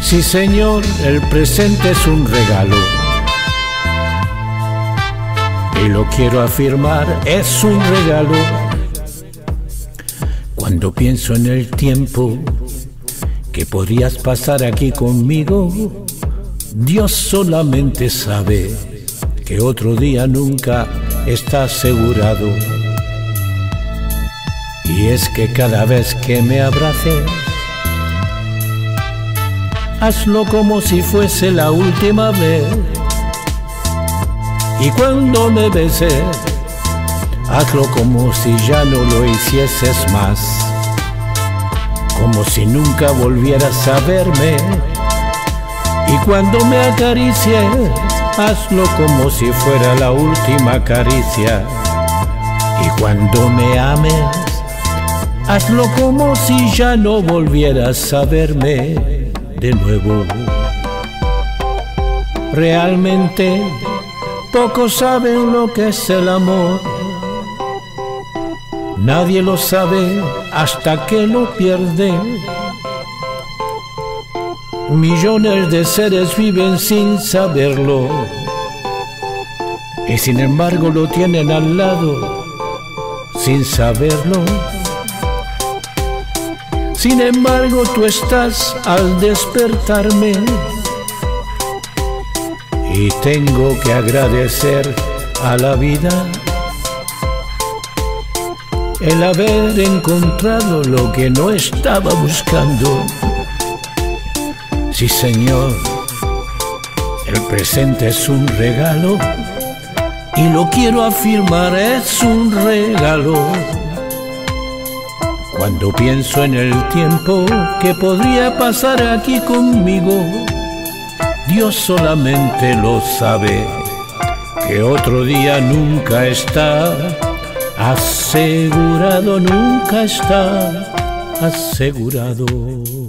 Sí, señor, el presente es un regalo y lo quiero afirmar, es un regalo. Cuando pienso en el tiempo que podrías pasar aquí conmigo, Dios solamente sabe que otro día nunca está asegurado. Y es que cada vez que me abraces, hazlo como si fuese la última vez. Y cuando me beses, hazlo como si ya no lo hicieses más, como si nunca volvieras a verme. Y cuando me acaricies, hazlo como si fuera la última caricia. Y cuando me ames, hazlo como si ya no volvieras a verme de nuevo. Realmente pocos saben lo que es el amor. Nadie lo sabe hasta que lo pierde. Millones de seres viven sin saberlo y sin embargo lo tienen al lado sin saberlo. Sin embargo tú estás al despertarme y tengo que agradecer a la vida el haber encontrado lo que no estaba buscando. Sí, señor, el presente es un regalo y lo quiero afirmar, es un regalo. Cuando pienso en el tiempo que podría pasar aquí conmigo, Dios solamente lo sabe, que otro día nunca está asegurado, nunca está asegurado.